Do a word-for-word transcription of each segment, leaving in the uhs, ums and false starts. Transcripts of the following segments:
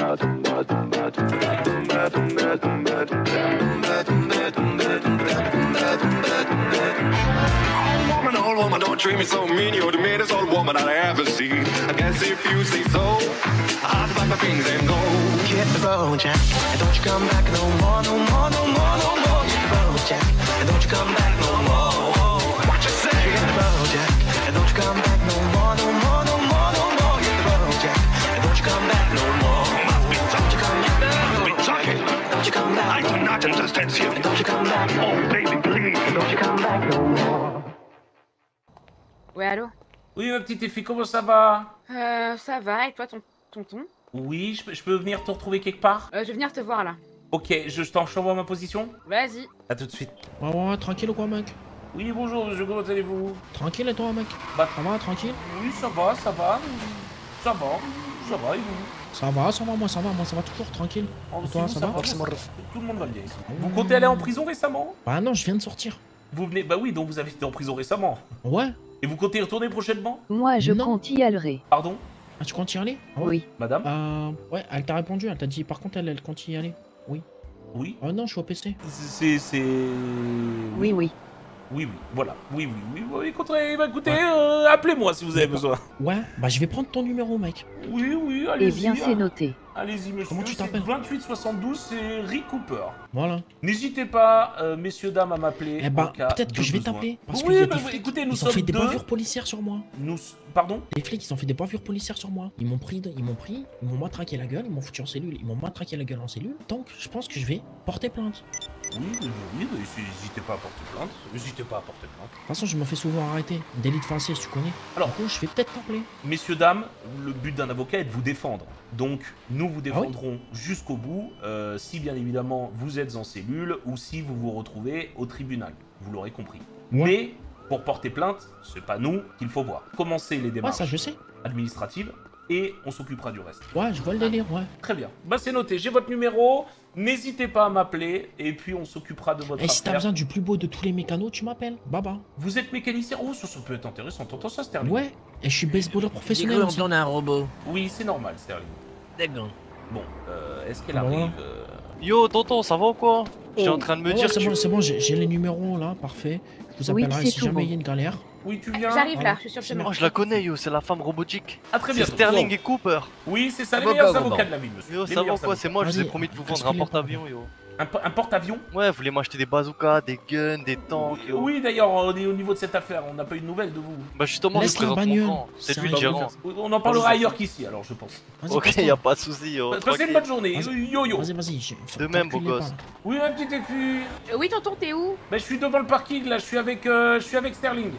Woman, old woman, don't treat me so mean. You're the meanest old woman I ever seen. I guess if you say so, I'll pack my things and go. Hit the road, Jack, and don't you come back no more, no more, no more, no more. Hit the road, Jack, and don't you come back no more. What you say? Hit the road, Jack, and don't you come back no more, no more, no more, no more. Hit the road, Jack, and don't you come back no more. Must be don't you come back, must be talking. Don't you come back? I do not understand you. And don't you come back? Oh baby, please. Don't you come back no more. Ouais, allô? Oui, ma petite Effie, comment ça va? Euh, ça va, et toi, ton tonton? Oui, je peux, je peux venir te retrouver quelque part? Euh, je vais venir te voir, là. Ok, je, je t'en- je t'envoie ma position? Vas-y. A tout de suite. Ouais, ouais, ouais, tranquille ou quoi, mec? Oui, bonjour, monsieur, comment allez-vous? Tranquille et toi, mec? Bah, Ça va, tranquille? oui, ça va, ça va. Ça va, ça va, et vous? Ça va, ça va, moi ça va, moi ça va toujours, tranquille. Oh, Et toi, sinon, ça va? ça va, tout le monde va bien ici. Vous comptez aller en prison récemment? Bah non, je viens de sortir. Vous venez... Bah oui, donc vous avez été en prison récemment. Ouais? Et vous comptez y retourner prochainement? Moi, je Non. compte y aller. Pardon? Ah, tu comptes y aller? Ah ouais? Oui. Madame? Euh, ouais, elle t'a répondu, elle t'a dit, par contre, elle, elle compte y aller. Oui. Oui? Oh non, je suis au P C. C'est... c'est... Oui, oui. Oui, oui, voilà. Oui, oui, oui, oui, écoutez, bah, écoutez, euh, appelez-moi si vous avez besoin. Ouais, bah je vais prendre ton numéro, mec. Oui, oui, Eh allez-y. bien, c'est noté. Allez-y, monsieur. Comment tu c'est t'appelles? vingt-huit soixante-douze, c'est Rick Cooper. Voilà. N'hésitez pas, euh, messieurs, dames, à m'appeler. Eh en bah, cas peut-être que de je vais besoin. t'appeler. Parce Oui, qu'il y a bah, des flics, écoutez, nous ils ont sommes fait des deux. bavures policières sur moi. Nous... Pardon? Les flics, ils ont fait des bavures policières sur moi. Ils m'ont pris, ils m'ont pris, ils m'ont matraqué la gueule, ils m'ont foutu en cellule, ils m'ont matraqué la gueule en cellule. Donc, je pense que je vais porter plainte. Oui, oui, oui, oui, n'hésitez pas à porter plainte. N'hésitez pas à porter plainte. De toute façon, je me fais souvent arrêter. Délit de faciès, tu connais. Alors- du coup, je vais peut-être t'appeler. Messieurs, dames, le but d'un avocat est de vous défendre. Donc, nous vous Ah oui défendrons jusqu'au bout, euh, si bien évidemment vous êtes en cellule ou si vous vous retrouvez au tribunal. Vous l'aurez compris. Ouais. Mais, pour porter plainte, c'est pas nous qu'il faut voir. Commencez les Ouais, démarches ça, je sais. administratives et on s'occupera du reste. Ouais, je vois le délire, ouais. Très bien. Bah, c'est noté. J'ai votre numéro. N'hésitez pas à m'appeler et puis on s'occupera de votre Et si t'as affaire. besoin du plus beau de tous les mécanos, tu m'appelles. Baba. Vous êtes mécanicien? Oh, ça, ça peut être intéressant. T'entends ça, Sterling? Ouais. Et je suis baseballeur J'ai professionnel cru aussi. entendre un robot. Oui, c'est normal, Sterling. D'accord. Bon, euh, est-ce qu'elle Bah, arrive voilà. euh, Yo, tonton, ça va ou quoi? J'étais en train de me Ouais, dire c'est que bon, tu... c'est bon, j'ai j'ai les numéros là, parfait. Je vous Oui, appellerai c'est si tout jamais bon. il y a une galère. Oui, tu viens? J'arrive là, Ah, je suis sur le c'est chemin. Oh, je la connais, yo, c'est la femme robotique. Ah, très C'est bien. Sterling et Cooper. Oui, c'est ça, les Avocat, meilleurs Robin. avocats de la ville, monsieur. Yo, Les ça va ou meilleurs quoi? avocats. C'est moi, je vous ai Vas-y, promis de vous vendre casse-toi un les porte-avions, yo. Un, po- un porte-avions? Ouais, vous voulez m'acheter des bazookas, des guns, des tanks, yo. Oui, d'ailleurs, on est au niveau de cette affaire, on n'a pas eu de nouvelles de vous. Bah justement, je Laisse vous présente la mon bagnole. camp. C'est C'est lui un le Bah, gérant. vous- On en parlera ailleurs qu'ici, alors, je pense. Vas-y, Ok, passe-toi. y a pas de soucis, yo. Passez une tranquille. bonne journée. Vas-y. Yo yo. Vas-y, vas-y. j'ai- De même, beau t'enculez gosse. pas. Oui, ma petite Effie. Euh, oui, tonton, t'es où? Ben, je suis devant le parking, là, je suis avec, euh, je suis avec Sterling.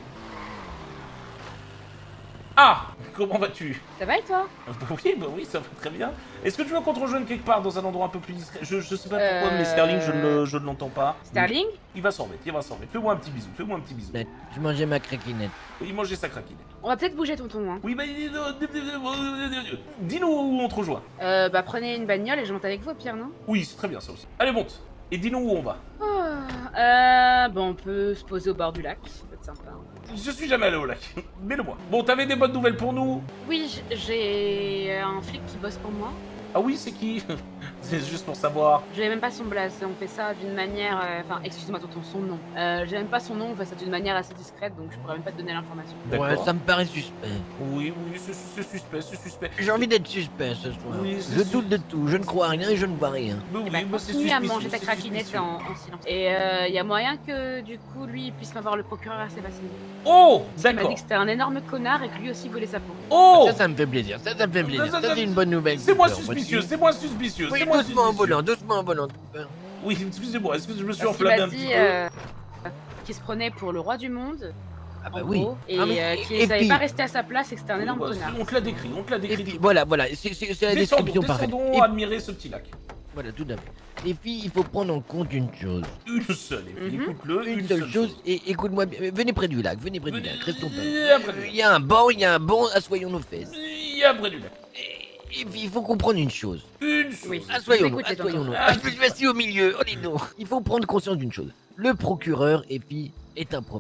Ah! Comment vas-tu? Ça va et toi? Oui, bah oui, ça va très bien. Est-ce que tu veux qu'on te rejoigne quelque part dans un endroit un peu plus discret? Je, je sais pas pourquoi, Euh, mais Sterling, je ne, le- je ne l'entends pas. Sterling? Il va s'en remettre, il va s'en remettre. Fais-moi un petit bisou, fais-moi un petit bisou. Je mangeais ma craquinette. Il mangeait sa craquinette. On va peut-être bouger, tonton, hein. Oui, bah, dis-nous où on te rejoint. Euh, bah prenez une bagnole et je monte avec vous, au pire, non? Oui, c'est très bien ça aussi. Allez, monte. Et dis-nous où on va. Oh, euh, bon, on peut se poser au bord du lac, ça peut être sympa. Je suis jamais allé au lac. Mets-le moi. Bon, t'avais des bonnes nouvelles pour nous? Oui, j- j'ai un flic qui bosse pour moi. Ah oui, c'est qui? C'est juste pour savoir. Je n'ai même pas son blaze, on fait ça d'une manière... euh, Enfin, excuse-moi, tonton, son nom. Euh, j'ai même pas son nom, on fait ça d'une manière assez discrète, donc je pourrais même pas te donner l'information. D'accord. Ouais, ça me paraît suspect. Oui, oui, c'est c'est suspect, c'est suspect. J'ai envie d'être suspect ce soir. Oui, c'est je su- doute de tout, je ne crois à rien et je ne vois rien. Bah oui, Eh ben, bah, c'est continue à suspicieux, manger ta c'est craquinette suspicieux. en, en silence. Et il y a moyen que, du coup, lui, il puisse m'avoir le procureur assez facilement. Oh, Il m'a d'accord. dit que c'était un énorme connard et que lui aussi voulait sa peau. Oh, Ça, ça me fait plaisir, ça, ça me fait plaisir. Ça, Ça, ça, c'est une bonne nouvelle. c'est moi Cooper, suspicieux, vois-tu. c'est moi suspicieux, Oui, c'est moi doucement en suspicieux. volant, doucement en volant. Cooper. Oui, excusez-moi, est-ce que je me suis Parce qu'il enflammé m'a un petit dit peu? euh, qu'il se prenait pour le roi du monde, Ah bah en oui. gros, et Ah, mais- euh, et qu'il savait puis- pas rester à sa place et que c'était un Oui, énorme bah, connard. on te l'a décrit, on te l'a Et décrit. puis voilà, voilà, c'est c'est- c'est la Descendons, description parfaite. descendons, Et- admirer ce petit lac. Voilà, tout à fait. Les filles, il faut prendre en compte une chose. Une seule, et puis Mhm. écoute-le, Une, seule chose, et écoute-moi bien, venez près du lac, venez près du lac, restons pas. Il y a près du Il y a un banc, il y a un banc, assoyons nos fesses. Il y a près du lac. Et, et puis il faut comprendre une chose. Une chose. Oui. Assoyons-nous, Écoutez, tonton. assoyons-nous. Ah, Ah, je me suis assis au milieu, oh dis donc. Il faut prendre conscience d'une chose. Le procureur, et puis, est un problème.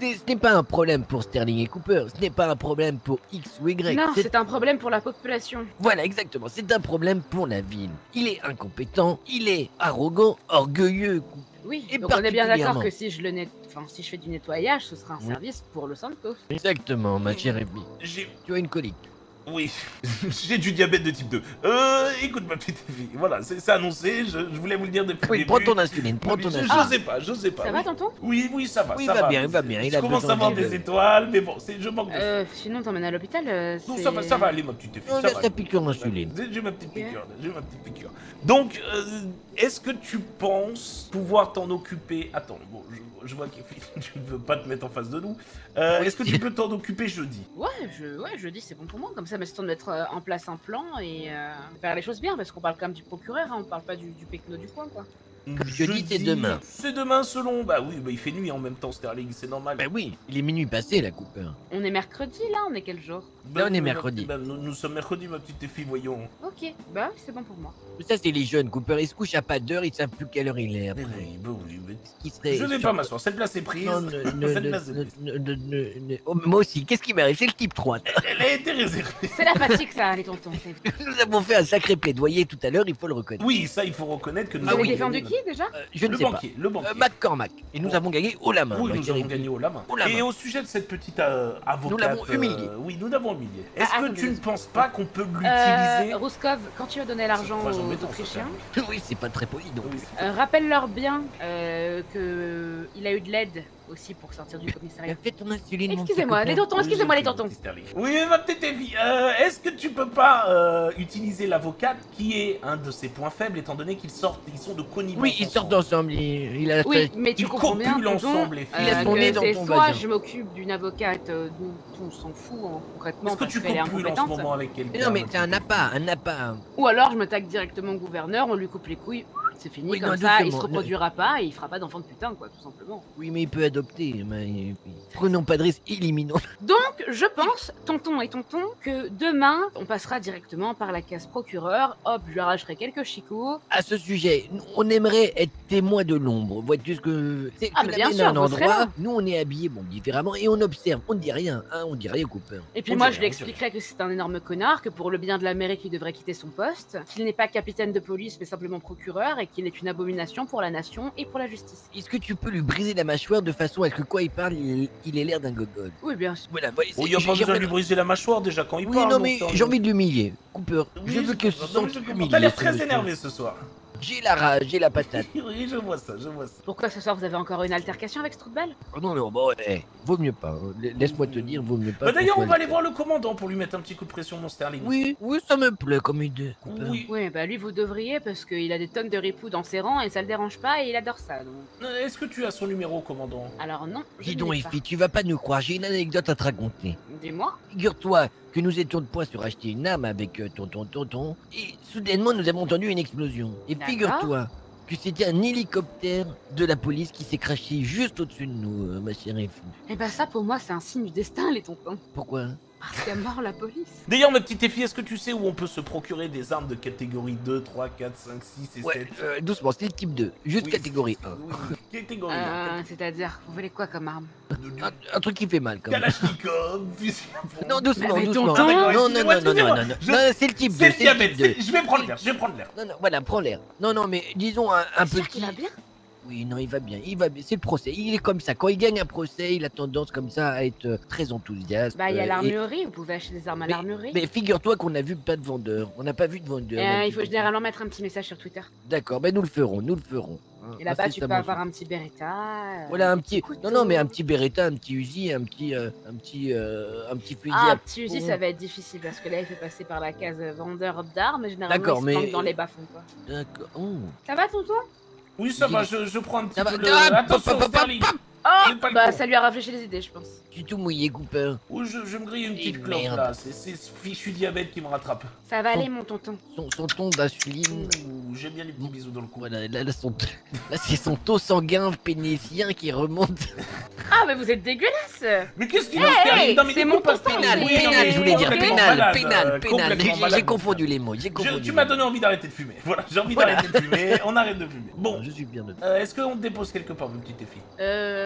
Ce n'est pas un problème pour Sterling et Cooper, ce n'est pas un problème pour X ou Y. Non, c'est- c'est un problème pour la population. Voilà, exactement, c'est un problème pour la ville. Il est incompétent, il est arrogant, orgueilleux. Oui, Et donc on est bien d'accord particulièrement. que si je le net... enfin, si je fais du nettoyage, ce sera un Oui. service pour Los Santos. Exactement, ma chère Evie. J'ai... Tu as une colique. Oui, j'ai du diabète de type deux. Euh, écoute ma petite fille, voilà, c'est c'est annoncé, je, je voulais vous le dire depuis Oui, le prends début. ton insuline, prends Mais ton je, insuline. je sais pas, je sais pas. Ça oui. va, tonton? Oui, oui, ça va, Oui, ça il va va. bien, il va bien, il Je a commence besoin à voir de- des étoiles, mais bon, c'est- je manque de... Euh, sinon t'emmènes à l'hôpital, euh, Non, c'est- ça va, ça va aller ma petite fille, On ça laisse va. ta piqûre d'insuline. J'ai ma petite Ok. piqûre, j'ai ma petite piqûre. Donc, euh, est-ce que tu penses pouvoir t'en occuper... Attends, bon, je, je vois que tu ne veux pas te mettre en face de nous. Euh, Oui. Est-ce que tu peux t'en occuper jeudi? Ouais, je, ouais, je dis c'est bon pour moi. Comme ça, mais c'est temps de mettre euh, en place un plan et euh, faire les choses bien, parce qu'on parle quand même du procureur, hein, on parle pas du, du pecno du coin, quoi. Jeudi, c'est demain. C'est demain selon... Bah oui, bah il fait nuit en même temps, Sterling, c'est normal. Ben oui, il est minuit passé, la Cooper. On est mercredi là, on est quel jour? Bah Là, on est oui, mercredi. bah, nous, nous sommes mercredi, ma petite fille, voyons. Ok, bah oui, c'est bon pour moi. Ça, c'est les jeunes, Cooper. Ils se couchent à pas d'heure, ils savent plus quelle heure il est Mais après. oui, bah oui, mais... Ce qui serait... Je vais pas m'asseoir, cette place est prise. Non, ne, ne, Cette ne, place est ne, prise. ne, ne, ne, ne- oh, moi aussi, qu'est-ce qui m'arrive? C'est le type trois. Elle a été réservée. C'est la fatigue, ça, les tontons. c'est- Nous avons fait un sacré plaidoyer tout à l'heure, il faut le reconnaître. Oui, ça, il faut reconnaître que nous Vous avons avez oui. défendu gagné qui déjà? Euh, je ne Le sais banquier, le pas. banquier. Euh, McCormack. Et nous Bon. avons gagné haut la main. Oui, ma nous chère avons Evie. gagné haut la main. Haut la Et main. au sujet de cette petite euh, avocate... l'avons humiliée. euh, oui, nous l'avons humiliée. Est-ce Ah, que attendez, tu ne attendez. penses pas qu'on peut Euh, l'utiliser... Rouskov, quand tu vas donner l'argent Moi, j'en aux mets dans, ça, Autrichiens, Oui, c'est pas très poli, donc. Oui. euh, rappelle-leur bien euh, que il a eu de l'aide aussi pour sortir du commissariat. Fais ton insuline, mon petit Excusez-moi, copain. les tontons, excusez-moi les tontons. Oui, ma petite Evie, euh, est-ce que tu peux pas euh, utiliser l'avocate qui est un de ses points faibles étant donné qu'ils sortent, ils sont de connivence Oui, ils sortent ensemble. ensemble. Il, il a Oui, fait... mais tu Ils comprends bien, copulent tonton, ensemble, les filles. Il a son que nez dans c'est ton soit vagin. je m'occupe d'une avocate euh, dont on s'en fout hein, concrètement Est-ce que parce tu qu'elle est copules en ce incompétente, moment avec quelqu'un? Mais non, mais c'est un appât, un appât. ou alors je me tague directement au gouverneur, on lui coupe les couilles, c'est fini, Oui, comme non, ça il doucement, se reproduira pas et il fera pas d'enfant de putain quoi, tout simplement. Oui, mais il peut adopter. Mais... Prenons pas de risque, éliminons. Donc je pense, tonton et tonton, que demain on passera directement par la case procureur, hop je lui arracherai quelques chicots. À ce sujet, nous, on aimerait être témoin de l'ombre. Vois-tu ce que c'est Ah, que mais la bien mène sûr, à un vous serez endroit. là. Nous, on est habillés bon différemment et on observe. On ne dit rien, hein, on dit rien, Cooper. Et puis On moi dirait, je lui on expliquerai que c'est un énorme connard, que pour le bien de l'Amérique il devrait quitter son poste, qu'il n'est pas capitaine de police mais simplement procureur et qu'il est une abomination pour la nation et pour la justice. Est-ce que tu peux lui briser la mâchoire de façon à ce que quoi il parle, il, il ait l'air d'un gogol. Oui bien sûr. Voilà. voilà, Oh, il n'y a c'est- pas j'ai- besoin de lui briser la mâchoire déjà quand il Oui, parle. non, mon mais Sterling. j'ai envie de l'humilier. Cooper, Oui, je veux que ce comprends. soit Non, mais je comprends. humilié. T'as l'air ce très monsieur. énervé ce soir. J'ai la rage, j'ai la patate. Oui, je vois ça, je vois ça. Pourquoi ce soir vous avez encore une altercation avec Stroutbel? Oh non, non, bon, eh, vaut mieux pas. hein. Laisse-moi te dire, vaut mieux pas. Bah, D'ailleurs, qu'on on soit va aller les- voir le commandant pour lui mettre un petit coup de pression, mon Sterling. Oui, oui, ça me plaît comme idée. Cooper. Oui. Oui bah lui vous devriez parce qu'il a des tonnes de ripoux dans ses rangs et ça le dérange pas et il adore ça donc. Euh, Est-ce que tu as son numéro, commandant? Alors non, je Dis ne donc, l'ai pas. Effie, tu vas pas nous croire, j'ai une anecdote à te raconter. Dis-moi. Figure-toi que nous étions de point sur acheter une arme avec euh, tonton tonton, et soudainement nous avons entendu une explosion. Et D'accord. figure-toi que c'était un hélicoptère de la police qui s'est craché juste au-dessus de nous, euh, ma chère Effie. Et bah ça pour moi c'est un signe du destin les tontons. Pourquoi? Parce qu'à mort la police. D'ailleurs, ma petite Effie, est-ce que tu sais où on peut se procurer des armes de catégorie deux, trois, quatre, cinq, six et Ouais, sept? euh, doucement, c'est le type deux, juste Oui, catégorie c'est- un. Oui, oui, catégorie un. Euh, c'est-à-dire, vous voulez quoi comme arme? Un, un truc qui fait mal quand même. Kalachnikov, fusil à pompe. Non, doucement, Mais doucement. tonton non, non, non, non, excusez-moi, non, non, excusez-moi. non, non, Je- non, c'est le type deux, C'est le c'est le diabète, type deux. c'est- je vais prendre l'air, je vais prendre l'air. Non, non, voilà, prends l'air. Non, non, mais disons un, un Sûr petit... qu'il va bien? Oui, non, il va bien, il va bien. C'est le procès. Il est comme ça. Quand il gagne un procès, il a tendance comme ça à être euh, très enthousiaste. Bah il y a euh, et- l'armurerie, vous pouvez acheter des armes à Mais- l'armurerie. Mais figure-toi qu'on a vu pas de vendeur. On n'a pas vu de vendeur. Euh, donc- il faut généralement mettre un petit message sur Twitter. D'accord, ben nous le ferons, nous le ferons. Hein, Et là-bas tu peux incessamment avoir sous- un petit Beretta. euh, Voilà un petit. couteau. Non, non, mais un petit Beretta, un petit Uzi, un petit, euh, un petit, euh, un petit fusil. Ah, à un petit Uzi, pompe. ça va être difficile parce que là, il fait passer par la case vendeur d'armes. Généralement, D'accord, il se mais- planque dans les bas-fonds, quoi. D'accord. Oh. Ça va, tonton? Oui, ça Dis- va, je, je prends un petit Ça peu va. le... Ah, Attention, pop, pop, pop, Sterling. Oh, J'ai pas le bah con. ça lui a réfléchi les idées, je pense. Je suis tout mouillé, Cooper. Oui, je, je me grille une Et petite clope merde. là, c'est c'est ce fichu diabète qui me rattrape. Ça va Son- aller, mon tonton. Son, son ton d'insuline. Ouh, j'aime bien les petits bisous dans le cou. Voilà, là, là, son- là, c'est son taux sanguin pénétien qui remonte. Ah, mais vous êtes dégueulasse! Mais qu'est-ce qu'il a, Hey, Sterling? hey, Non, mais c'est des mon coups, tonton, Pénal, Oui, pénal, non, mais je voulais dire complètement pénal, malade, pénal, euh, pénal. complètement J'ai- malade. J'ai confondu les mots, j'ai Je- confondu. tu les m'as mots. donné envie d'arrêter de fumer. Voilà, j'ai envie Voilà. d'arrêter de fumer, on arrête de fumer. Bon, Je suis bien de euh, est-ce qu'on te dépose quelque part, mon petit Effie? Euh,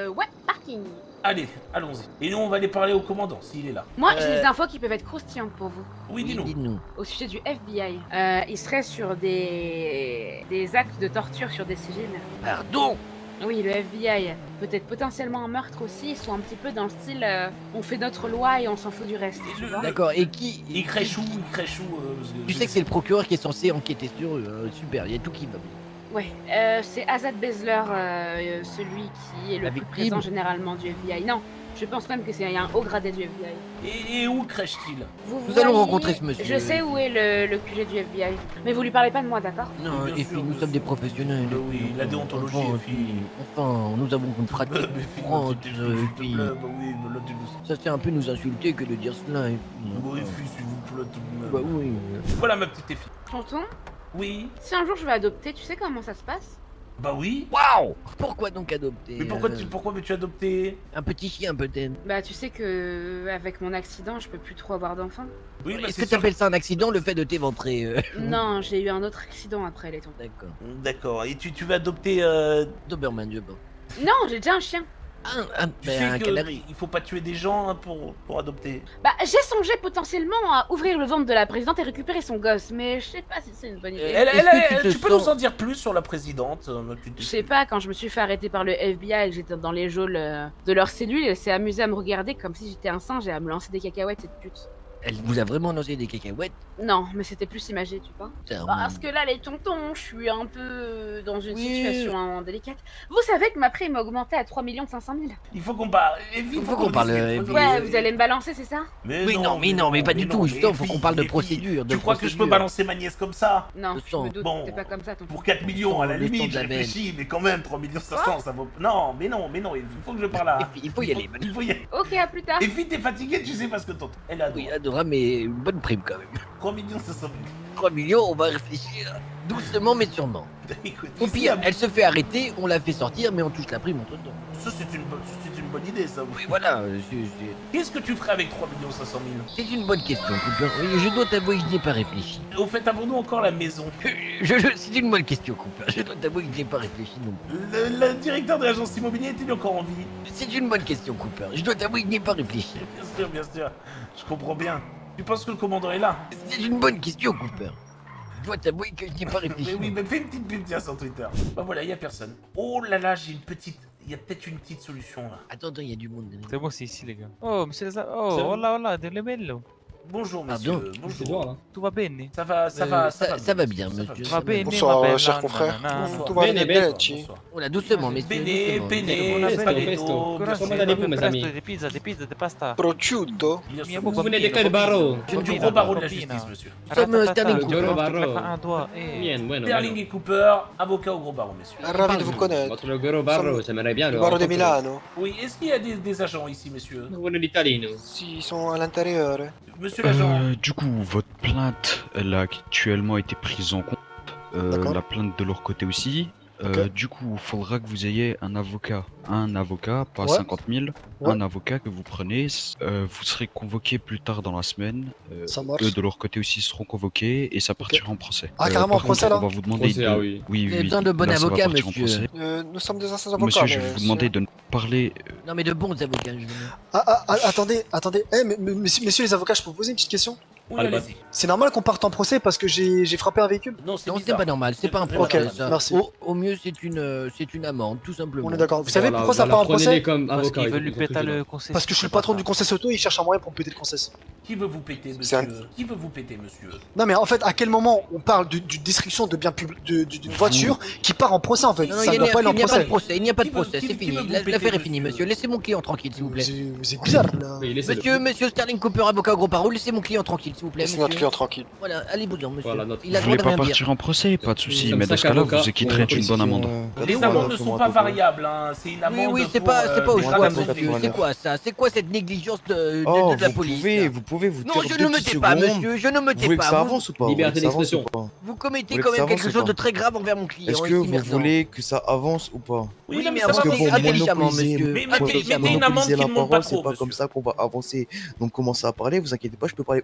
Euh, ouais, parking. Allez, allons-y. Et nous, on va aller parler au commandant, s'il est là. Moi, j'ai Euh. des infos qui peuvent être croustillantes pour vous. Oui, dis-nous. Dis-nous. Au sujet du F B I. Euh, il serait sur des... des actes de torture sur des civils. Pardon. Oui, le F B I. Peut-être potentiellement un meurtre aussi. Ils sont un petit peu dans le style euh, on fait notre loi et on s'en fout du reste. Et Tu le- vois D'accord, et qui... Il crèche où Il crèche où euh, parce que Tu je sais que c'est le procureur qui est censé enquêter sur eux. euh, super, il y a tout qui va bien. Ouais, euh, c'est Azad Bezler, euh, celui qui est le La plus victime. présent généralement du F B I. Non, je pense même que c'est un haut gradé du F B I. Et, et où crèche-t-il Vous Nous voyez- allons rencontrer ce monsieur. Je sais où est le, le Q G du F B I, mais vous lui parlez pas de moi, d'accord? Non, Bien et sûr, puis nous monsieur. sommes des professionnels. Bah oui, la déontologie, Enfin, et puis- Enfin, nous avons une pratique Bah, mais fille, courante, s'il te euh, plaît, et s'il te puis... plaît, bah oui, bah là, tu le- Ça c'est un peu nous insulter que de dire cela. Et puis, Oui, enfin, fille, s'il vous plaît, tout de même. bah oui. Voilà ma petite Effie. Tonton, Oui. si un jour je vais adopter, tu sais comment ça se passe? Bah oui. Waouh. Pourquoi donc adopter Mais pourquoi euh, tu, pourquoi veux-tu adopter Un petit chien peut-être. Bah tu sais que avec mon accident, je peux plus trop avoir d'enfants. Oui, bah Est-ce c'est que tu sûr. appelles ça un accident, le fait de t'éventrer euh, Non, j'ai eu un autre accident après les tontons. D'accord. D'accord. Et tu, tu vas adopter. Euh... Doberman, je pense. Non, j'ai déjà un chien. Un, un, Tu ben, sais un que canari. il faut pas tuer des gens hein, pour, pour adopter. Bah j'ai songé potentiellement à ouvrir le ventre de la présidente et récupérer son gosse, mais je sais pas si c'est une bonne idée. Elle, Est-ce elle, que elle- tu te tu peux sens- nous en dire plus sur la présidente euh, tu te- Je sais pas, quand je me suis fait arrêter par le F B I et que j'étais dans les geôles euh, de leur cellule, elle s'est amusée à me regarder comme si j'étais un singe et à me lancer des cacahuètes, cette pute. Elle vous a vraiment lancé des cacahuètes. Non, mais c'était plus imagé, tu vois. Putain, Parce que là, les tontons, je suis un peu dans une Oui. situation hein, délicate. Vous savez que ma prime a augmenté à trois millions cinq cent mille. Il faut qu'on parle. Il Il faut qu'on parle, discute. euh, Faut qu'on- Ouais, vous allez me balancer, c'est ça? Mais Oui, non, mais non, mais pas du tout, mais justement, faut Effie, qu'on parle de Effie, procédure, de Tu crois que je peux procédure. balancer ma nièce comme ça? Non, Le je sang. me doute, Bon. t'es pas comme ça, tonton. Pour quatre millions à la Le sang limite, de je la veine. réfléchis, mais quand même, trois millions cinq cents, ça vaut. Non, mais non, mais non, il faut que je parle à. Il faut y aller, Il faut y aller. Ok, à plus tard. Effie, t'es fatiguée, tu sais, parce que tonton. Elle a Oui, adorable, mais une bonne prime quand même. trois millions cinq cent mille. trois millions, on va réfléchir doucement mais sûrement. Écoute, Au ici, pire, à- elle se fait arrêter, on la fait sortir, mais on touche la prime entre temps. Ça, c'est une, bonne- c'est une bonne idée, ça. Oui, voilà, euh, c'est- c'est- Qu'est-ce que tu ferais avec trois millions cinq cent mille? c'est une bonne question, Cooper. Oui, je dois t'avouer que je n'y ai pas réfléchi. Au fait, avons-nous encore la maison? Je, je- c'est une bonne question, Cooper. Je dois t'avouer que je n'y ai pas réfléchi non plus. Le, le directeur de l'agence immobilière est-il encore en vie? C'est une bonne question, Cooper. Je dois t'avouer que je n'y ai pas réfléchi. Bien sûr, bien sûr. Je comprends bien. Tu penses que le commandant est là? C'est une bonne question, Cooper. Je dois t'avouer que je n'y ai pas réfléchi. Mais oui, mais fais une petite pub, tiens, sur Twitter. Bah voilà, y a personne. Oh là là, j'ai une petite... Il y a peut-être une petite solution, là. Attends, attends, il y a du monde. derrière. C'est moi, c'est ici, les gars. Oh, monsieur les... Oh, C'est- hola, hola, delle bello. Bonjour, Ah, monsieur. bien. C'est Bonjour. dehors, là. Tout va bene? Ça va, ça Euh, va, ça- ça, ça va bien, monsieur. Tout Ça va va bene, Bonsoir, ma bella cher confrère. nana. Bonsoir. Tout va Bene, bien, bene. ci. Bonsoir. Voilà, doucement, messieurs. Bene, doucement. bene, Pesto, spaghetto. pesto. Grazie. Comment allez-vous, mes amis? Des pizzas, des pizzas, des pasta. Prosciutto. Bien sûr. Mia Vous venez de bambino, quel barreau? Je du bambina, gros barreau de la bambina. justice, monsieur. Nous sommes, euh, Ratatata, Sterling tu Cooper. te le fais un doigt, eh. Bien, bueno, Sterling bueno. et Cooper, avocat au gros barreau, messieurs. Ravi de vous connaître. Votre gros barreau, j'aimerais bien Il le barreau de rencontrer. Milano. Oui, est-ce qu'il y a des, des agents ici, messieurs? Nous venons d'Italie, nous. Si, ils sont à l'intérieur. Monsieur l'agent. Euh, du coup, votre plainte, elle a actuellement été prise en compte. Euh, D'accord. la plainte de leur côté aussi. Euh, Ok. Du coup, il faudra que vous ayez un avocat. Un avocat, pas Ouais. cinquante mille. Ouais. Un avocat que vous prenez. Euh, vous serez convoqué plus tard dans la semaine. Euh, Ça marche. eux, de leur côté aussi, seront convoqués et ça partira en procès. Ah, carrément, par en procès, contre, là on va vous demander Procès, de... ah oui. Oui, Vous oui, avez oui. besoin de bons Là, ça va avocats, partir en monsieur. procès. Euh, nous sommes des anciens avocats. Monsieur, je mais vais vous demander c'est- de ne parler... euh, Non, mais de bons avocats, je veux dire. Ah, ah, ah, attendez, attendez. Eh, mais- mais- messieurs, messieurs les avocats, je peux vous poser une petite question? Oui, Allez, allez-y. C'est normal qu'on parte en procès parce que j'ai j'ai frappé un véhicule? Non, c'est Non, c'est bizarre. pas normal, c'est pas un C'est procès. normal. ça. merci. Au, au mieux, c'est une, euh, c'est une amende, tout simplement. On est d'accord. Vous savez Voilà, pourquoi ça voilà, part en prenez-les procès? comme Parce avocat. qu'ils veulent ils lui sont péter toujours le là. conseil. Parce que je suis le patron du conseil auto et il cherche un moyen pour me péter le conseil. Qui veut vous péter, C'est monsieur? Qui veut vous péter, monsieur? Non, mais en fait, à quel moment on parle de- d'une destruction de biens publics, de- de- d'une voiture qui part en procès en fait? Non, non, Ça il ne n'y doit pas aller a, en il n'y a pas de procès. procès, il n'y a pas de Qui veut- procès, qui- c'est qui fini. veut vous La- péter, L'affaire est finie, monsieur monsieur. Laissez mon client tranquille, s'il vous Vous plaît. êtes vous êtes bizarre là. Oui, laissez-le. Monsieur, monsieur Sterling Cooper, avocat au gros barreau, laissez mon client tranquille, s'il vous plaît. Laissez notre monsieur. client tranquille. Voilà, allez-vous-en, monsieur. Voilà, notre- Il a Vous le droit voulez de pas rien dire. partir en procès? Pas de souci, sommes mais dans cinq ce cas-là, avocats vous acquitterez pour la d'une bonne police. amende. Les Voilà, amendes ne fais-moi sont pas un peu. variables, hein. C'est une Oui, amende oui, c'est pour, pas, c'est euh, pas au des choix, avances monsieur. de- C'est quoi ça? C'est quoi cette négligence de, de- Oh, de la vous police pouvez, là vous pouvez vous Non, taire je deux ne me petites tais pas, secondes. monsieur. Je ne me Vous tais voulez que pas. ça Vous- avance ou pas? Liberté Vous voulez que ça avance d'expression. ou pas? Vous commettez voulez quand que ça même quelque avance ou chose pas de très grave envers mon client. Est-ce que ici, vous maintenant. voulez que ça avance ou pas? Oui, non, mais ça Parce va, que avancez mais- pour intelligemment, monopoliser, monsieur. Mais- pour mettez- Intelligemment. mettez une amende monopoliser qui la ne monte pas parole, c'est trop, pas comme monsieur. ça qu'on va avancer. Donc commencez à parler, vous inquiétez pas, je peux parler au-dessus de vous.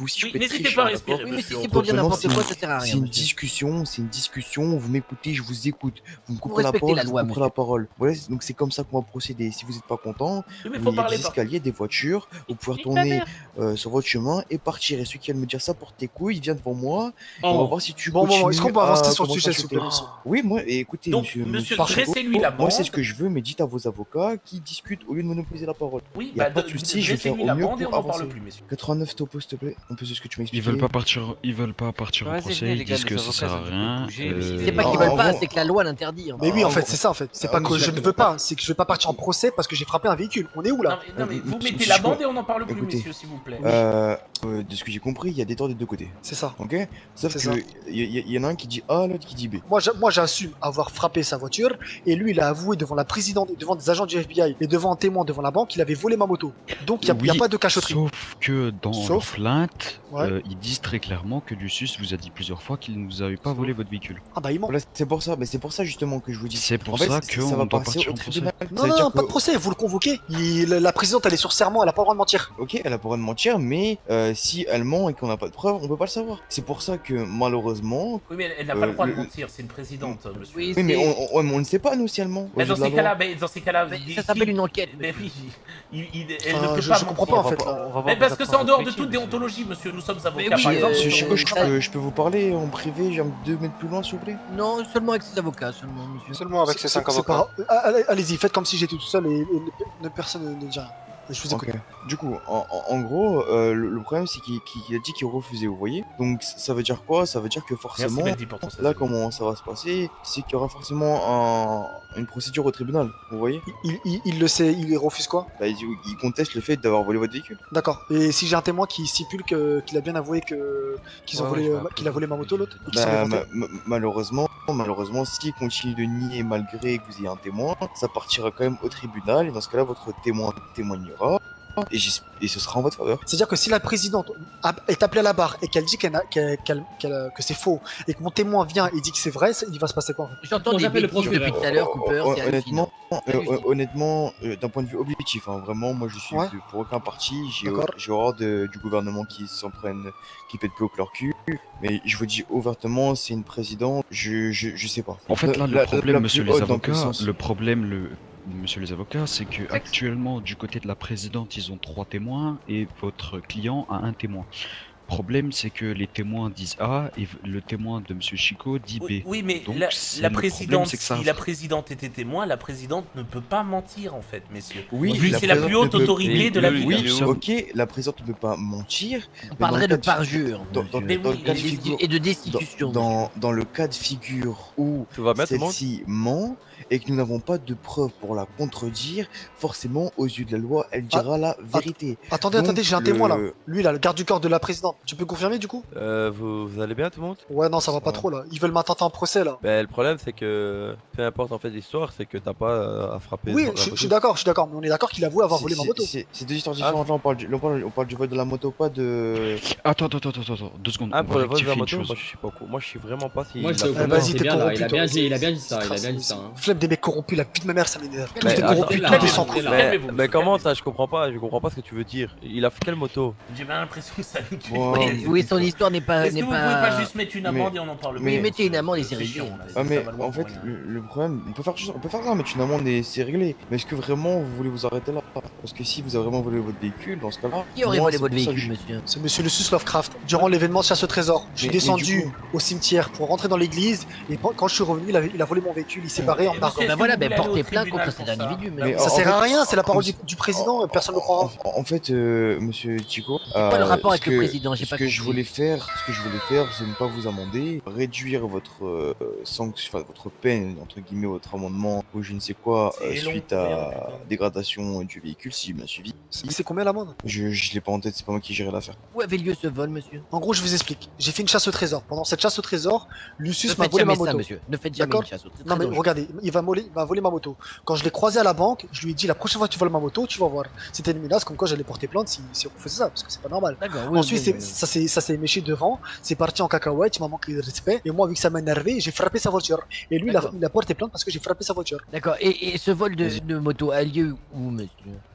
vous, si Oui, je peux être n'hésitez très pas à chiant, respirer, d'accord Oui, mais si monsieur. c'est pour dire Maintenant, n'importe c'est- quoi, ça sert à C'est rien. une monsieur. discussion, c'est une discussion, vous m'écoutez, je vous écoute. Vous me coupez la respectez parole, la je vous loi, couperai monsieur. la parole. Voilà, c'est- donc c'est comme ça qu'on va procéder. Si vous n'êtes pas content, Oui, mais il faut y a parler des par. escaliers, des voitures, vous pouvez Nique ta retourner mère. euh, sur votre chemin et partir. Et celui qui vient de me dire ça pour tes couilles, il vient devant moi. On va Oh. voir si tu Bon, bon, continues bon, est-ce qu'on peut avancer à sur le commencer sujet, à s'il vous chuter. plaît, monsieur? Oui, moi, et écoutez, Donc, monsieur, monsieur, Chico, dressez-lui la moi, c'est bande. ce que je veux, mais dites à vos avocats qui discutent au lieu de monopoliser la parole. Oui, Il y a bah, pas de de- souci, je vais faire dressez-lui au la mieux bande et on pour n'en parle avancer. plus, messieurs. quatre-vingt-neuf topo, s'il te plaît. Un peu c'est ce que tu m'as Ils expliqué. veulent pas partir, ils veulent pas partir au Vas-y, procès, venez, ils les gars, disent les que ça avocats, sert à vous rien. bougez, euh, mais C'est pas qu'ils en veulent pas, gros- c'est que la loi l'interdit. Mais oui, en Ah, fait, bon. c'est ça, en fait. C'est Ah, pas mais que je ne exactement. veux pas, c'est que je vais pas partir en procès parce que j'ai frappé un véhicule. On est où Non, là? mais, non, mais Euh, vous monsieur mettez Chico, la bande et on n'en parle plus, écoutez, messieurs, s'il vous plaît. Euh, euh, de ce que j'ai compris, il y a des torts des deux côtés. C'est ça. Ok. Sauf C'est que ça. il y, y- y en a un qui dit A, l'autre qui dit B. Moi, j'a- moi, j'assume avoir frappé sa voiture et lui, il a avoué devant la présidente, devant des agents du F B I et devant un témoin devant la banque qu'il avait volé ma moto. Donc, il n'y a, Oui, pas de cachotterie. Sauf que dans leur Sauf- plainte, Ouais. euh, ils disent très clairement que Lucius vous a dit plusieurs fois qu'il ne vous avait pas volé votre véhicule. Ah bah, il ment. Voilà, c'est pour ça, mais c'est pour ça justement que je vous dis. C'est pour En fait, ça c'est- qu'on ça va doit passer partir au en procès. tribunal. Non, Ça veut non, dire non, pas de que- procès, vous le convoquez. Il- la, la présidente, elle est sur serment, elle a pas le droit de mentir. Ok, elle a pas le droit de mentir, mais euh, si elle ment et qu'on n'a pas de preuves, on peut pas le savoir. C'est pour ça que malheureusement. Oui, mais elle- elle n'a euh, pas le droit de le- mentir, c'est une présidente, monsieur. Oui, Oui, mais c'est- on, on- on ne sait pas nous si elle ment. Mais Au dans vu de ces la cas-là, loi. mais dans ces cas-là, Mais il- ça s'appelle une enquête. Mais oui, il- il- elle Enfin, ne peut je- pas je comprends mentir. pas, en on va fait, pas- là. On va voir Mais vos parce que c'est en apprendre dehors de métier, toute monsieur. déontologie, monsieur. Nous sommes avocats, oui, par euh, exemple. Monsieur Chico, je ça- peux, je peux vous parler en privé, j'ai deux mètres plus loin, s'il vous plaît. Non, seulement avec ses avocats, seulement, monsieur. Seulement avec ces C'est- cinq c'est avocats. pas- Ah, allez- Allez-y, faites comme si j'étais tout seul et, et ne- ne- personne ne dit rien. Je vous écoute. Ok. Du coup, en, en- en gros, euh, le, le problème c'est qu'il qu'il a dit qu'il refusait, vous voyez. Donc ça veut dire quoi? Ça veut dire que Merci, forcément, Bendy, pour ton là sentiment. comment ça va se passer, c'est qu'il y aura forcément un- une procédure au tribunal, vous voyez. Il, il- il le sait, il refuse quoi? Bah, il, il conteste le fait d'avoir volé votre véhicule. D'accord. Et si j'ai un témoin qui stipule que- qu'il a bien avoué que qu'ils ont Ouais, volé, ouais, je euh, vois. qu'il a volé ma moto, l'autre, et qu'ils sont Bah, déportés. ma- ma- malheureusement, malheureusement, s'il continue de nier malgré que vous ayez un témoin, ça partira quand même au tribunal et dans ce cas-là, votre témoin témoignera. Et, j'es- et ce sera en votre faveur. C'est-à-dire que si la présidente a- est appelée à la barre et qu'elle dit qu'elle n'a- qu'elle- qu'elle- qu'elle- que c'est faux et que mon témoin vient et dit que c'est vrai, c'est- il va se passer quoi en fait? J'entends On des appelle le bêtises procureur. depuis tout à l'heure, Cooper, Hon- c'est hallucinant. honnêtement, euh, Hallucinant. honnêtement, euh, d'un point de vue objectif, hein, vraiment, moi je suis Ouais. de- pour aucun parti. J'ai D'accord. j'ai horreur de- du gouvernement qui s'en prenne, qui pète plus haut que leur cul. Mais je vous dis ouvertement, c'est une présidente. Je, je, je sais pas. En fait, là, La- le la- problème, la monsieur plus les haute dans avocats, puissance. le problème, le, monsieur les avocats, c'est que actuellement, du côté de la présidente, ils ont trois témoins et votre client a un témoin. Problème, c'est que les témoins disent A et le témoin de monsieur Chico dit B. Oui, oui, mais Donc, la, c'est- la le problème, présidente, c'est que ça- si la présidente était témoin, la présidente ne peut pas mentir en fait, messieurs. Oui, Vu que la c'est la plus présidente haute ne peut- autorité de la Oui, ville. oui, Oui, ça- ok, la présidente ne peut pas mentir. On mais dans parlerait le de cas parjure, Dans, dans- monsieur. Mais dans oui, le cas de et de- figure, et de dans, destitution. dans, dans le cas de figure où Tout va bien, tout le monde celle-ci ment et que nous n'avons pas de preuves pour la contredire, forcément, aux yeux de la loi, elle dira la vérité. Attendez, Donc, attendez, j'ai un témoin là. le- Lui là, le garde du corps de la présidente. Tu peux confirmer du coup? Euh, vous, vous allez bien tout le monde? Ouais, non, ça va pas va. trop là. Ils veulent m'attenter en procès là. Ben, le problème c'est que peu importe en fait l'histoire, c'est que t'as pas euh, à frapper. Oui, sur la je, je moto. suis d'accord, je suis d'accord. Mais on est d'accord qu'il avoue avoir C'est- volé ma c'est- moto. C'est c'est deux histoires Ah. différentes. Là, on parle, du, on, parle, on parle du vol de la moto, pas de. Attends, attends, attends, attends, attends, deux secondes. Ah, on pour va le vol de la rectifier une moto, chose. moi je suis pas au courant. Moi je suis vraiment pas si. Moi, il j'étais a au fait- Eh, courant, vas-y, c'est t'es bien là, corrompu, il a toi. bien dit, il a bien dit ça, il a Trace, bien dit c'est- ça. hein. Flemme des mecs corrompus, la vie de ma mère, ça m'énerve. Tous Mais des attends, corrompus, là, tous là, des là, sans là, couilles. là. Mais, Calmez-vous, mais monsieur, comment calmez-vous. ça? Je comprends pas. Je comprends pas ce que tu veux dire. Il a fait quelle moto? J'ai bien l'impression que ça lui tue. Wow. Oui, oui, son histoire n'est pas. Est-ce que n'est vous pouvez pas... pas juste mettre une amende et on en parle mais- plus, mettez une amende et c'est c'est chiant, réglé. là, Ah ça mais va loin en fait pour rien. le, le problème, on peut faire on peut faire ça, mettre une amende et c'est réglé. Mais est-ce que vraiment vous voulez vous arrêter là? Parce que si vous avez vraiment volé votre véhicule, dans ce cas-là, Qui aurait moi, volé c'est votre pour ça que véhicule, je- monsieur? C'est monsieur Lucius Lovecraft. Durant l'événement de chasse au trésor, je suis Mais- mais descendu du coup- au cimetière pour rentrer dans l'église et pen- quand je suis revenu, il a, il a volé mon véhicule, il s'est barré en Et marquant. monsieur, Bah est-ce voilà, que bah vous voulez portez aller au plainte tribunal contre cet pour ça individu, Là, mais- vous- Ça en sert fait- à rien, c'est la parole comme- du, du président, personne ne le croira. En, en fait, euh, monsieur Chico, C'est quoi le euh, rapport ce avec le que- président? J'ai ce pas que je compris. voulais faire, ce que je voulais faire, c'est ne pas vous amender, réduire votre euh, sanction, enfin, votre peine entre guillemets, votre amendement ou je ne sais quoi euh, C'est long, suite merde, à putain. dégradation du véhicule, si j'ai bien suivi. C'est c'est combien l'amende? Je, je l'ai pas en tête, c'est pas moi qui gérerai l'affaire. Où avait lieu ce vol, monsieur? En gros, je vous explique. J'ai fait une chasse au trésor. Pendant cette chasse au trésor, Ne Lucius m'a faites volé ma jamais ça, moto. monsieur. Ne faites jamais D'accord une chasse. C'est Non très mais dangereux. regardez, il va, voler, il va voler ma moto. Quand je l'ai croisé à la banque, je lui ai dit la prochaine fois que tu voles ma moto, tu vas voir. C'était une menace comme quoi j'allais porter plainte si, si on faisait ça, parce que c'est pas normal. D'accord, oui, Ensuite, oui, c'est- oui, oui. ça s'est ça s'est méché devant, c'est parti en cacahuète, il m'a manqué de respect, et moi, vu que ça m'a énervé, j'ai frappé sa voiture. Et lui, il a, D'accord. il a porté plainte parce que j'ai frappé sa voiture. D'accord, et, et ce vol de, Vas-y. de moto a lieu où, monsieur?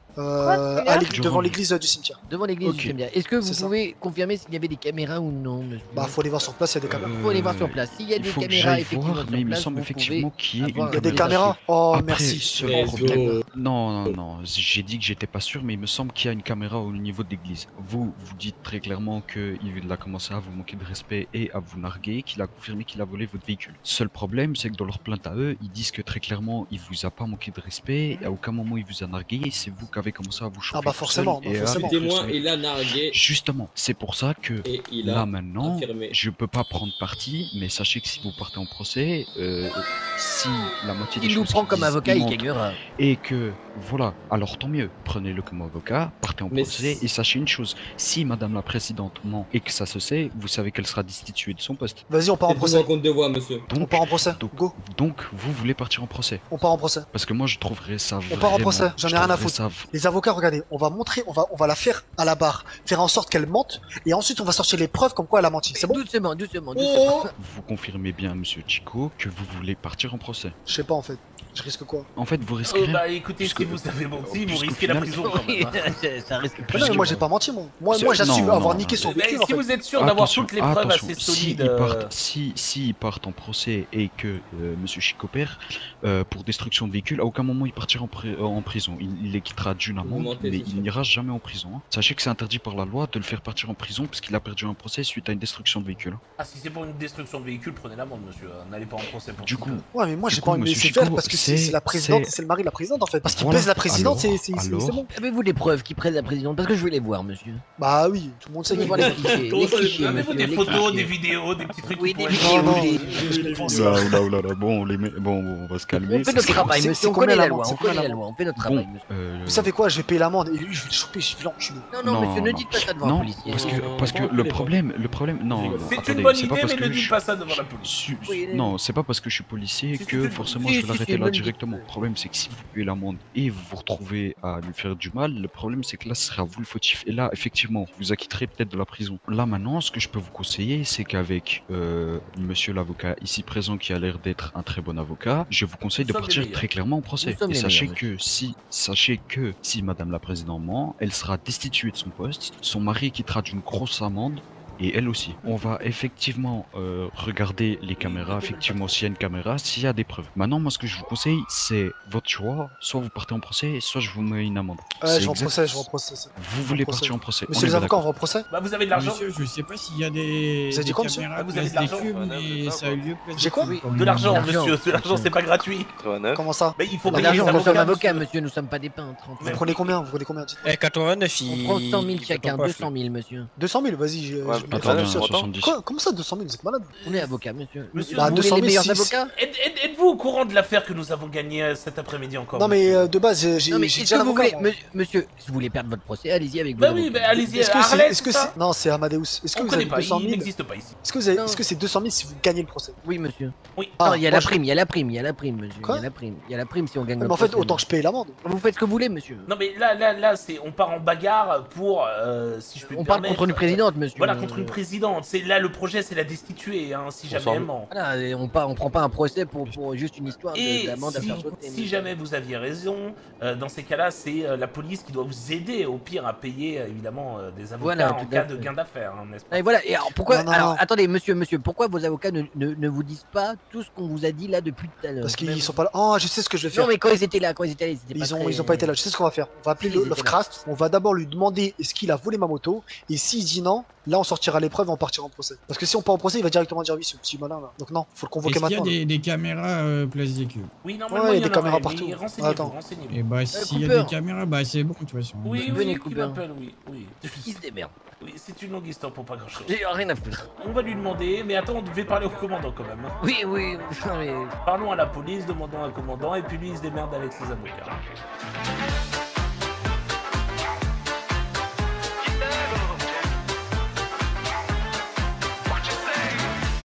Euh, Quoi, à tu l'église- Je devant reviens. l'église euh, du cimetière. Devant l'église Ok. du cimetière. Est-ce que vous C'est ça. pouvez confirmer s'il y avait des caméras ou non, monsieur? Bah, faut aller voir sur place, il y a des caméras. Faut aller voir sur place. S'il y a Il des faut que caméras j'aille effectivement voir, sur mais il me place, semble vous effectivement pouvez qu'il y ait avoir une Il y a des caméra. caméras. Oh, Après, merci. seul Let's problème. go. Non, non, non, j'ai dit que j'étais pas sûr, mais il me semble qu'il y a une caméra au niveau de l'église. Vous, vous dites très clairement qu'il a commencé à vous manquer de respect et à vous narguer, qu'il a confirmé qu'il a volé votre véhicule. Seul problème, c'est que dans leur plainte à eux, ils disent que très clairement, il vous a pas manqué de respect, et à aucun moment il vous a nargué, et c'est vous qui avez commencé à vous chauffer. Ah bah tout forcément, seul bah et à forcément. Le vous témoin, consommer. il a nargué Justement, c'est pour ça que et il là a maintenant, affirmé. je peux pas prendre parti, mais sachez que si vous partez en procès, euh, si la moitié des Il nous choses prend qu'ils comme disent, avocat, ils il mentent, gagnera. et que voilà, alors tant mieux, prenez-le comme avocat, partez en Mais procès c'est- et sachez une chose, si Madame la Présidente ment et que ça se sait, vous savez qu'elle sera destituée de son poste. Vas-y, on part en Faites-vous procès. un compte de voix, monsieur. On Donc, part en procès. donc, Go. donc vous voulez partir en procès? On part en procès. Parce que moi je trouverais ça On vraiment... part en procès. J'en ai je rien à trouverais foutre. ça- Les avocats, regardez, on va montrer, on va, on va la faire à la barre, faire en sorte qu'elle mente, et ensuite on va sortir les preuves comme quoi elle a menti. C'est bon? Doucement, doucement, Oh doucement. Vous confirmez bien, Monsieur Chico, que vous voulez partir en procès? Je sais pas en fait. Je risque quoi? En fait, vous risquez Oh, rien. bah écoutez, Puisque- si vous avez menti, vous puisqu'au risquez la final- prison quand même. hein. Ça- Ça risque Mais plus. non, mais moi que- j'ai pas menti, moi. Moi, C'est- moi j'assume non, avoir non, niqué son Mais véhicule en si fait. vous êtes sûr d'avoir Attention, toutes les preuves attention, assez si solides. ils euh, partent, si, si ils partent en procès et que euh, Monsieur Chico perd euh, pour destruction de véhicule, à aucun moment il partira en, pri- euh, en prison. Il, il les quittera d'une Vous amende, mentez, mais c'est il sûr. n'ira jamais en prison. hein. Sachez que c'est interdit par la loi de le faire partir en prison parce qu'il a perdu un procès suite à une destruction de véhicule. hein. Ah, si c'est pour une destruction de véhicule, prenez l'amende, monsieur. Euh, N'allez pas en procès pour Du ça. coup, Ouais, mais moi Du j'ai coup, pas envie de me monsieur laisser faire Chico, parce que c'est c'est- c'est la présidente c'est- et c'est le mari de la présidente en fait. Parce qu'il Voilà. pèse la présidente, Alors- c'est c'est- c'est- alors- c'est bon. Avez-vous des preuves qui prennent la présidente? Parce que je veux les voir, monsieur. Bah oui, tout le monde sait Je veux qu'il voir les clichés. Comment Les ça, les clichés, Avez-vous monsieur, des les photos, clichés. des vidéos, des petits trucs Oui, qui des pourraient- vidéos. Non, non, les- je- je les prends, ça. Oula, oula, oula, là, bon, on, les met... bon, on va se calmer. On fait ça notre sera- travail, c'est- monsieur. c'est On combien connaît la l'amende? loi. C'est On combien connaît la l'amende? loi. On fait notre Bon, travail, monsieur. euh, Vous savez quoi, je vais payer l'amende et lui je vais le choper, je vais l'enculer. Non, non, non, monsieur, ne non. dites pas ça devant un Non, policier. parce que, Non, parce que non, le non. problème, le problème, non, non, C'est une attendez, bonne c'est idée, pas parce mais que ne dites je- pas ça devant la police. Su- Oui, non, c'est pas parce que je suis policier Si, si, que si, forcément si, je si, vais si, l'arrêter une là bonne directement. idée. Le problème, c'est que si vous payez l'amende et vous vous retrouvez à lui faire du mal, le problème, c'est que là, ce sera vous le fautif. Et là, effectivement, vous acquitterez peut-être de la prison. Là, maintenant, ce que je peux vous conseiller, c'est qu'avec euh, monsieur l'avocat ici présent, qui a l'air d'être un très bon avocat, je vous conseille Nous de sommes les partir meilleurs. très clairement au procès. Nous sommes Et les sachez meilleurs, que si, sachez que si madame la présidente ment, elle sera destituée de son poste, son mari quittera d'une grosse amende, et elle aussi. On va effectivement euh, regarder les caméras, effectivement s'il y a une caméra, s'il y a des preuves. Maintenant, moi ce que je vous conseille, c'est votre choix, soit vous partez en procès, soit je vous mets une amende. Ouais, C'est je vais en exact- procès, je vais en procès. c'est- Vous voulez procès. partir en procès. on Monsieur est les avocats, on d'accord. va en procès? Bah, vous avez de l'argent. Monsieur, je sais pas s'il y a des, Vous avez dit des quoi, monsieur caméras Ah, vous avez place de des l'argent, cubes, ouais, mais ça a eu lieu place J'ai des quoi? cubes. De l'argent, L'argent. monsieur. De l'argent, c'est pas gratuit. Comment ça? Mais il faut De payer l'argent, les on reçoit un avocats. avocat, monsieur. monsieur. Nous sommes pas des peintres. Vous prenez combien? Vous prenez combien? Dites. Eh, quatre-vingt-neuf, On il. prend cent mille il chacun, compte pas, deux cent mille, monsieur. deux cent mille, vas-y. je- Ouais, je- mais Attendez, Monsieur, soixante-dix. Quoi? Comment ça, deux cent mille? Vous êtes malade? On est avocat, monsieur. Monsieur, Vous bah, voulez deux cent les mille, meilleurs si- avocats? Êtes- êtes- Êtes-vous au courant de l'affaire que nous avons gagnée euh, cet après-midi encore? Non, mais euh, de base, j'ai j'ai- Non, mais j'ai est-ce déjà que vous l'avocat. voulez, moi. me- monsieur, si vous voulez perdre votre procès, allez-y avec Bah vos oui, avocats. bah allez-y. Est-ce que c'est. Harley, Est-ce que c'est ça c'est. Non, c'est Amadeus. Est-ce que On vous connaît avez pas, deux cent il mille? n'existe pas ici. Est-ce que vous avez- Non. est-ce que c'est deux cent mille si vous gagnez le procès? Oui, monsieur. Oui. Ah, Non, il y a moi, la je- prime, il y a la prime, il y a la prime, monsieur. Il Quoi y a la prime, il y a la prime si on gagne Mais notre en fait, procès. autant que je paye l'amende. Vous faites ce que vous voulez, monsieur. Non mais là, là, là, c'est, on part en bagarre pour, euh, si je peux me On parle permettre, contre une présidente, monsieur. Voilà, contre une présidente. C'est là le projet, c'est la destituer, hein, si jamais elle ment. Voilà, et on, pas, on prend pas un procès pour, pour juste une histoire de- Et d'amende à si, faire sauter. si jamais vous aviez raison, euh, dans ces cas-là, c'est euh, la police qui doit vous aider, au pire, à payer euh, évidemment euh, des avocats Voilà, en tout à cas fait. de gain d'affaires, hein, n'est-ce pas? Et voilà, et alors pourquoi. Non, non, alors non. attendez, monsieur, monsieur, pourquoi vos avocats ne, ne, ne vous disent pas tout ce qu'on vous a dit là depuis tout à l'heure? Parce qu'ils sont pas là. Oh, je sais ce que je vais faire. Non, mais quand ils étaient là, quand ils étaient là, ils étaient pas Ils ont, très- ils ont pas été là. Je sais ce qu'on va faire. On va appeler Si, le ils étaient Lovecraft. On va d'abord lui demander est-ce qu'il a volé ma moto. Et s'il dit non, là on sortira l'épreuve et on partira en procès. Parce que si on part en procès, il va directement dire oui, ce petit malin là. Donc non, faut le convoquer Est-ce qu'il y a maintenant. des, des caméras euh, place des cubes? Oui, normalement, Ouais, il y des en caméras aurait, partout. mais renseignez-vous, Attends. renseignez-vous. Et bah, s'il y a Cooper. des caméras, bah c'est bon de toute façon. Oui, oui, Venez, qui Cooper. m'appelle, oui, oui. Ils se démerdent. Oui, c'est une longue histoire pour pas grand-chose. J'ai rien à foutre. On va lui demander, mais attends, on devait parler au commandant quand même. hein. Oui, oui, non, mais. Parlons à la police, demandons à un commandant, et puis lui il se démerde avec ses avocats.